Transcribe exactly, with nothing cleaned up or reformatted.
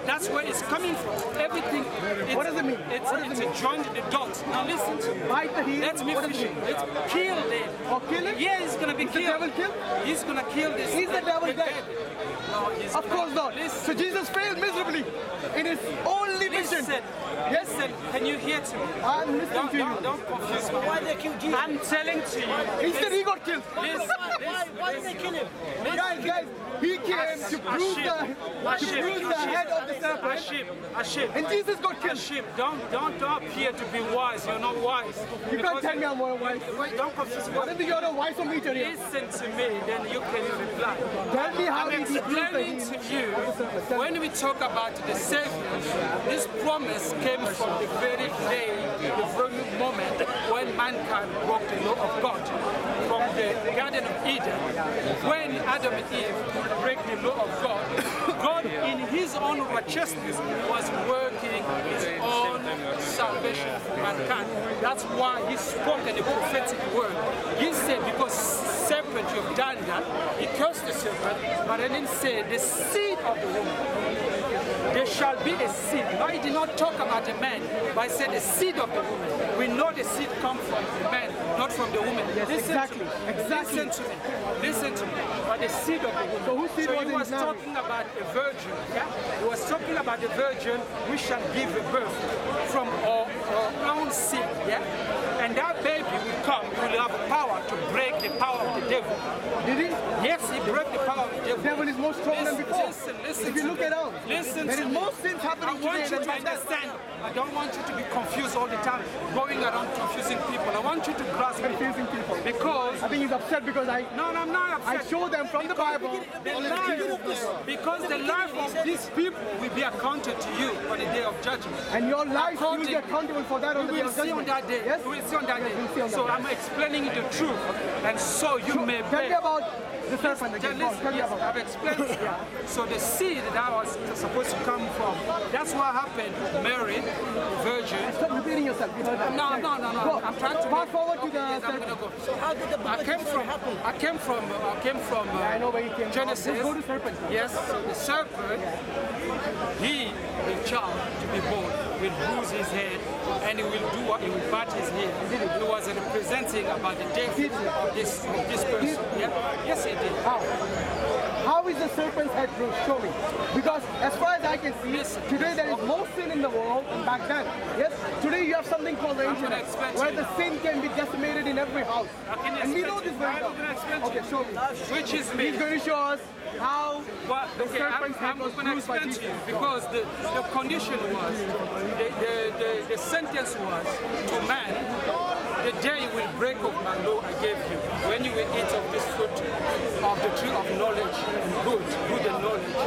That's where it's coming from. Everything. What does it mean? It's, what does it's it a mean? joined the dots. Now listen to me. Bite the heel. Let me what does finish. it mean? Let's kill them. Or kill him? Yeah, he's gonna be Is killed. the devil killed? He's gonna kill this. Is the devil dead? No, he's Of course not. Listen. So Jesus failed miserably in his only mission. Listen. Yes, Listen. Can you hear to me? I'm listening Don't, to you. don't, don't confuse me. Why they kill Jesus? I'm telling to you. Instead, he got killed. Listen, Why, why did they kill him? Guys, guys, he came to bruise the, to bruise the head of the serpent, Ashim, Ashim. and Jesus got killed. Ashim, don't, don't appear to be wise. You're not wise. You can't tell me I'm more wise. Wait, don't confuse me. I don't think you're a wise meter here. Listen to me, then you can reply. Tell me how I'm he bruised the explaining heel. to you, when we talk about the Savior, this promise came from the very day, the very moment when mankind broke the law of God from the Garden of Eden. When Adam and Eve break the law of God, God in his own righteousness was working his own salvation for mankind. That's why he spoke in the prophetic word. He said, because serpent, you've done that, he cursed the serpent, but then he said, the seed of the woman. There shall be a seed. No, he did not talk about the man, but he said the seed of the woman. We know the seed comes from the man, not from the woman. Yes, listen exactly, to me. exactly. Listen to me. Listen to me. But the seed of the woman. So whose seed so was he it was now? talking about a virgin. Yeah? He was talking about the virgin. We shall give a birth from our, our own seed. Yeah? And that baby will come. He will have power to break the power of the devil. Did he? Yes, he broke the power of the devil. The devil is more strong than before. Listen, listen If you to look me. around, Listen there to is me. more sins I happening want today you than to back then. understand. I don't want you to be confused all the time, going around confusing people. I want you to grasp it. Confusing people. Because I think he's upset because I no, no, I'm not I upset. show them from the Bible. The life, because the life of these people will be accounted to you on the day of judgment. And your life, you will According- be accountable for that on the We day will of see on judgment. that day. Yes? We will see on that Yes, day. we'll see on that So day. I'm explaining the truth, and so you So, may tell me bear. about the serpent Tell, again. Go on, listen, Tell me yes, about I've that. explained it. Yeah. So the seed that was supposed to come from, that's what happened. Mary, virgin. Stop repeating yourself. You heard that. No, no, no, no. Go. I'm trying to Fast make- forward to Okay, the yes, I'm serpent. gonna go. How did the I came from. I came from. uh, I came from. Uh, Yeah, I know where he came from. Genesis. Just go to serpent. Yes. So the serpent, he, the child to be born, will bruise his head, and he will do what he will bat his head. He was representing about the death of this of this person. Yeah. Yes, he did. How? How is the serpent's head bruised? Show me. Because as far as I can see, Listen. today there is more sin in the world than back then. Yes? Today you have something called the I'm gonna internet, explain to where you the now. sin can be decimated in every house. I can And we explain know to this you. very I'm well. gonna explain to Okay, you. show me. Which is me. He's going to show us how Well, the okay, I'm, serpent's head I'm was going to bruised by explain to you Jesus. because the, the condition was, the, the, the, the sentence was to man, the day you will break of my law I gave you, when you will eat of this fruit of the tree of knowledge, good, good and knowledge,